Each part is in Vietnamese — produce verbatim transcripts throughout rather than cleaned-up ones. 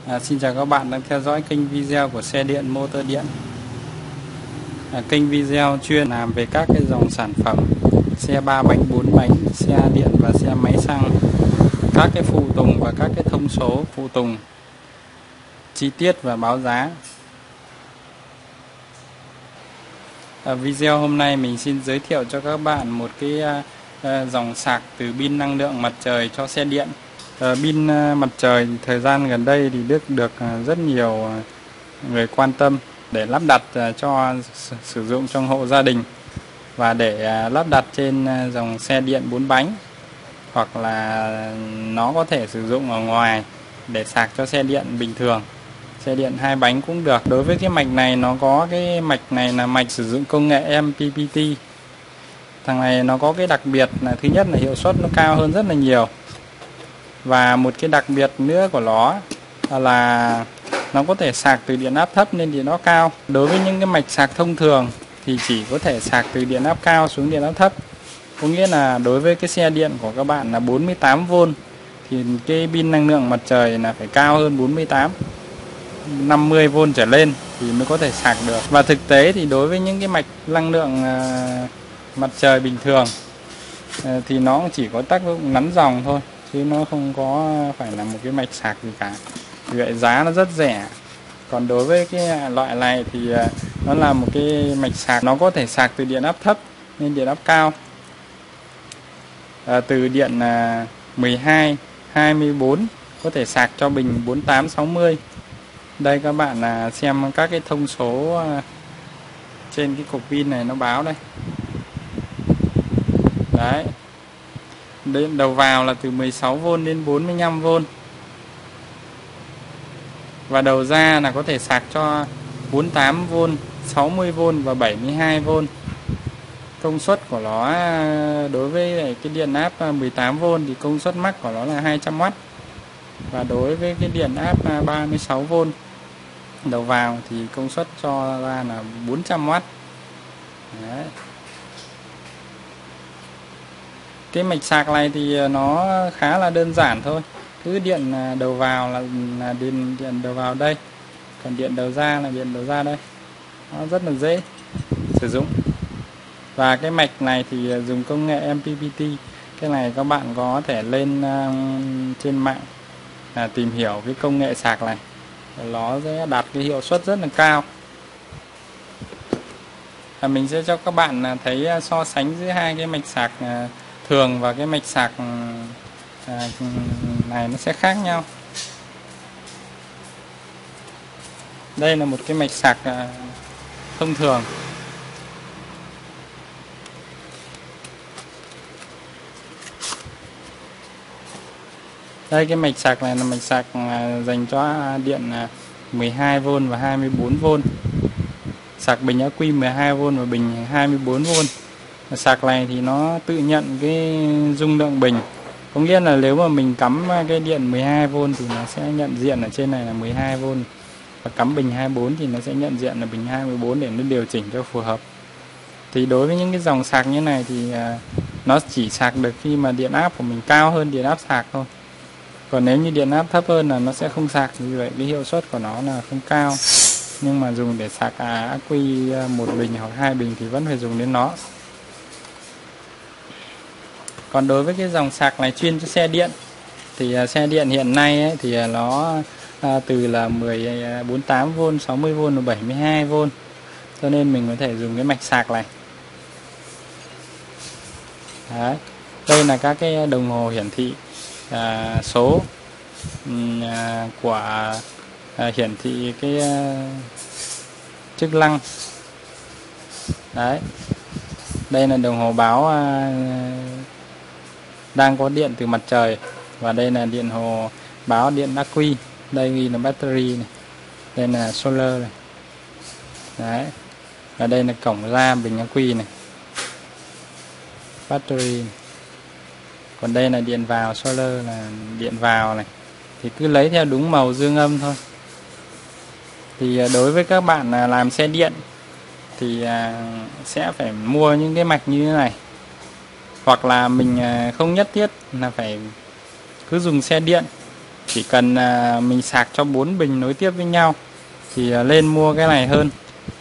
À, xin chào các bạn đang theo dõi kênh video của Xe Điện Motor Điện. À, kênh video chuyên làm về các cái dòng sản phẩm xe ba bánh, bốn bánh, xe điện và xe máy xăng, các cái phụ tùng và các cái thông số phụ tùng chi tiết và báo giá. À, video hôm nay mình xin giới thiệu cho các bạn một cái à, dòng sạc từ pin năng lượng mặt trời cho xe điện. À, pin à, mặt trời thời gian gần đây thì được được rất nhiều người quan tâm để lắp đặt à, cho sử dụng trong hộ gia đình và để à, lắp đặt trên à, dòng xe điện bốn bánh, hoặc là nó có thể sử dụng ở ngoài để sạc cho xe điện bình thường, xe điện hai bánh cũng được. Đối với cái mạch này, nó có cái mạch này là mạch sử dụng công nghệ em pê pê tê. Thằng này nó có cái đặc biệt là thứ nhất là hiệu suất nó cao hơn rất là nhiều, và một cái đặc biệt nữa của nó là nó có thể sạc từ điện áp thấp lên điện áp cao. Đối với những cái mạch sạc thông thường thì chỉ có thể sạc từ điện áp cao xuống điện áp thấp. Có nghĩa là đối với cái xe điện của các bạn là bốn mươi tám vôn thì cái pin năng lượng mặt trời là phải cao hơn bốn mươi tám, năm mươi vôn trở lên thì mới có thể sạc được. Và thực tế thì đối với những cái mạch năng lượng à, mặt trời bình thường à, thì nó chỉ có tác dụng nắn dòng thôi, chứ nó không có phải là một cái mạch sạc gì cả. Vì vậy giá nó rất rẻ. Còn đối với cái loại này thì à, nó là một cái mạch sạc, nó có thể sạc từ điện áp thấp lên điện áp cao, à, từ điện à, mười hai, hai mươi bốn, có thể sạc cho bình bốn tám, sáu mươi. Đây các bạn là xem các cái thông số trên cái cục pin này nó báo đây. Đấy. Đến đầu vào là từ mười sáu vôn đến bốn mươi lăm vôn. Và đầu ra là có thể sạc cho bốn mươi tám vôn, sáu mươi vôn và bảy mươi hai vôn. Công suất của nó đối với cái điện áp mười tám vôn thì công suất max của nó là hai trăm oát. Và đối với cái điện áp ba mươi sáu vôn đầu vào thì công suất cho ra là bốn trăm oát. Đấy. Cái mạch sạc này thì nó khá là đơn giản thôi. Cứ điện đầu vào là, là điện, điện đầu vào đây, còn điện đầu ra là điện đầu ra đây. Nó rất là dễ sử dụng. Và cái mạch này thì dùng công nghệ em pê pê tê. Cái này các bạn có thể lên uh, trên mạng là tìm hiểu cái công nghệ sạc này. Nó sẽ đạt cái hiệu suất rất là cao. À, mình sẽ cho các bạn thấy so sánh giữa hai cái mạch sạc uh, thường và cái mạch sạc uh, này nó sẽ khác nhau. Đây là một cái mạch sạc uh, thông thường. Đây, cái mạch sạc này là mạch sạc dành cho điện mười hai vôn và hai mươi bốn vôn. Sạc bình ắc quy mười hai vôn và bình hai mươi bốn vôn. Sạc này thì nó tự nhận cái dung lượng bình. Có nghĩa là nếu mà mình cắm cái điện mười hai vôn thì nó sẽ nhận diện ở trên này là mười hai vôn. Và cắm bình hai mươi bốn thì nó sẽ nhận diện là bình hai mươi bốn để nó điều chỉnh cho phù hợp. Thì đối với những cái dòng sạc như này thì nó chỉ sạc được khi mà điện áp của mình cao hơn điện áp sạc thôi. Còn nếu như điện áp thấp hơn là nó sẽ không sạc, như vậy cái hiệu suất của nó là không cao. Nhưng mà dùng để sạc ắc quy một bình hoặc hai bình thì vẫn phải dùng đến nó. Còn đối với cái dòng sạc này chuyên cho xe điện thì xe điện hiện nay ấy, thì nó từ là mười bốn tám vôn, sáu mươi vôn và bảy mươi hai vôn. Cho nên mình có thể dùng cái mạch sạc này. Đấy. Đây là các cái đồng hồ hiển thị À, số à, của à, hiển thị cái à, chức năng. Đấy. Đây là đồng hồ báo à, đang có điện từ mặt trời, và đây là điện hồ báo điện ắc quy. Đây ghi là battery này. Đây là solar này. Đấy. Và đây là cổng ra bình ắc quy này, battery này. Còn đây là điện vào, solar là điện vào này. Thì cứ lấy theo đúng màu dương âm thôi. Thì đối với các bạn làm xe điện thì sẽ phải mua những cái mạch như thế này. Hoặc là mình không nhất thiết là phải cứ dùng xe điện, chỉ cần à, mình sạc cho bốn bình nối tiếp với nhau thì à, lên mua cái này hơn.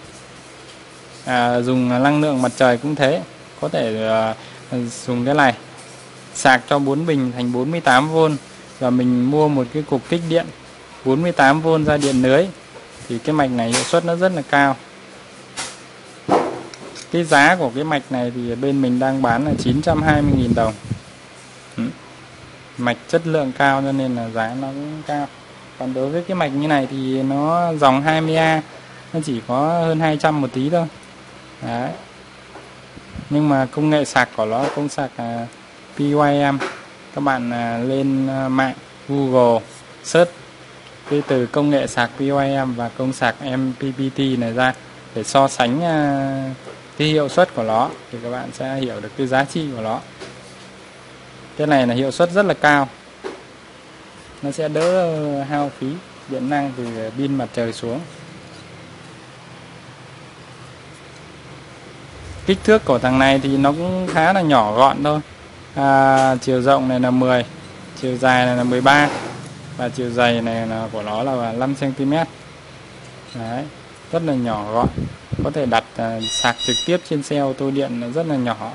À, dùng năng lượng mặt trời cũng thế, có thể à, dùng cái này sạc cho bốn bình thành bốn mươi tám vôn và mình mua một cái cục kích điện bốn mươi tám vôn ra điện lưới thì cái mạch này hiệu suất nó rất là cao. Cái giá của cái mạch này thì bên mình đang bán là chín trăm hai mươi nghìn đồng. Ừ. Mạch chất lượng cao cho nên là giá nó cũng cao. Còn đối với cái mạch như này thì nó dòng hai mươi A, nó chỉ có hơn hai trăm một tí thôi. Đấy. Nhưng mà công nghệ sạc của nó công sạc uh, pê i em. Các bạn uh, lên uh, mạng Google search cái từ công nghệ sạc pê i em và công sạc em pê pê tê này ra để so sánh uh, cái hiệu suất của nó thì các bạn sẽ hiểu được cái giá trị của nó. Cái này là hiệu suất rất là cao, nó sẽ đỡ hao phí điện năng từ pin mặt trời xuống. Kích thước của thằng này thì nó cũng khá là nhỏ gọn thôi. À, chiều rộng này là mười, chiều dài này là mười ba và chiều dày này là của nó là năm xăng ti mét. Đấy, rất là nhỏ gọn, có thể đặt uh, sạc trực tiếp trên xe ô tô điện, nó rất là nhỏ.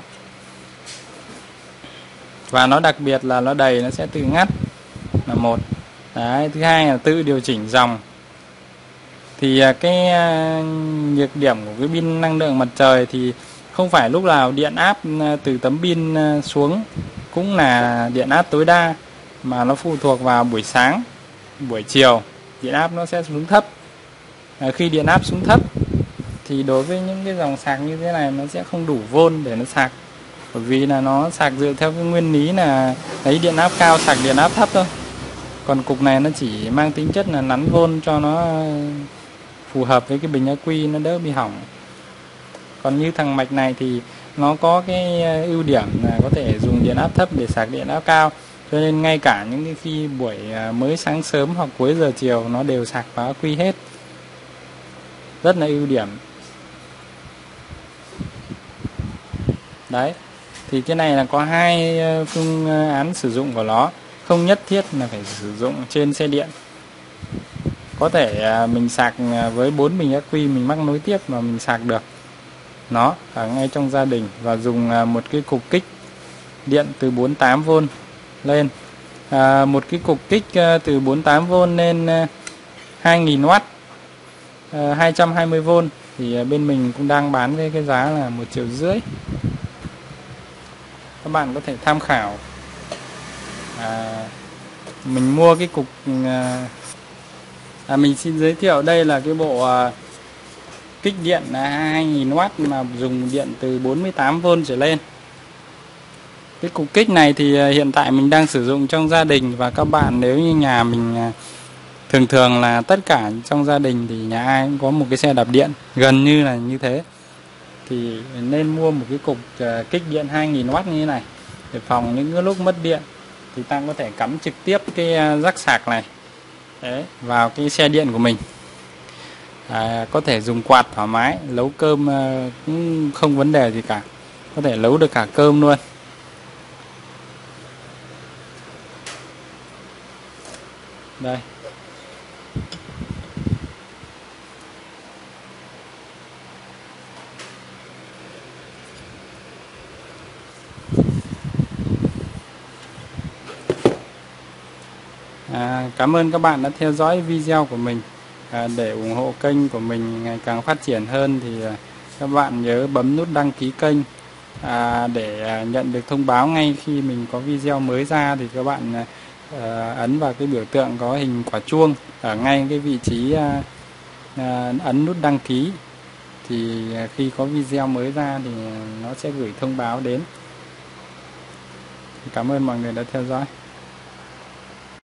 Và nó đặc biệt là nó đầy nó sẽ tự ngắt là một. Đấy, thứ hai là tự điều chỉnh dòng. Thì uh, cái uh, nhược điểm của cái pin năng lượng mặt trời thì không phải lúc nào điện áp uh, từ tấm pin uh, xuống cũng là điện áp tối đa, mà nó phụ thuộc vào buổi sáng, buổi chiều điện áp nó sẽ xuống thấp. À, khi điện áp xuống thấp thì đối với những cái dòng sạc như thế này nó sẽ không đủ vôn để nó sạc, bởi vì là nó sạc dựa theo cái nguyên lý là lấy điện áp cao sạc điện áp thấp thôi. Còn cục này nó chỉ mang tính chất là nắn vôn cho nó phù hợp với cái bình ắc quy, nó đỡ bị hỏng. Còn như thằng mạch này thì nó có cái ưu điểm là có thể dùng điện áp thấp để sạc điện áp cao, cho nên ngay cả những cái khi buổi mới sáng sớm hoặc cuối giờ chiều nó đều sạc vào ắc quy hết, rất là ưu điểm. Đấy, thì cái này là có hai phương án sử dụng của nó, không nhất thiết là phải sử dụng trên xe điện. Có thể mình sạc với bốn bình ắc quy mình mắc nối tiếp mà mình sạc được nó ở ngay trong gia đình, và dùng một cái cục kích điện từ bốn mươi tám vôn lên. À, một cái cục kích từ bốn mươi tám vôn lên hai nghìn oát, à, hai trăm hai mươi vôn thì bên mình cũng đang bán với cái giá là một triệu rưỡi. Các bạn có thể tham khảo. À, mình mua cái cục à, mình xin giới thiệu đây là cái bộ à, kích điện là hai nghìn oát mà dùng điện từ bốn mươi tám vôn trở lên. Cái cục kích này thì hiện tại mình đang sử dụng trong gia đình, và các bạn nếu như nhà mình thường thường là tất cả trong gia đình thì nhà ai cũng có một cái xe đạp điện gần như là như thế, thì nên mua một cái cục kích điện hai nghìn oát như thế này để phòng những cái lúc mất điện thì ta có thể cắm trực tiếp cái rắc sạc này đấy vào cái xe điện của mình. À, có thể dùng quạt thoải mái, nấu cơm cũng không vấn đề gì cả, có thể nấu được cả cơm luôn. Đây, à, cảm ơn các bạn đã theo dõi video của mình. À, để ủng hộ kênh của mình ngày càng phát triển hơn thì các bạn nhớ bấm nút đăng ký kênh à, để nhận được thông báo ngay khi mình có video mới ra. Thì các bạn à, ấn vào cái biểu tượng có hình quả chuông ở ngay cái vị trí à, à, ấn nút đăng ký, thì khi có video mới ra thì nó sẽ gửi thông báo đến. Cảm ơn mọi người đã theo dõi.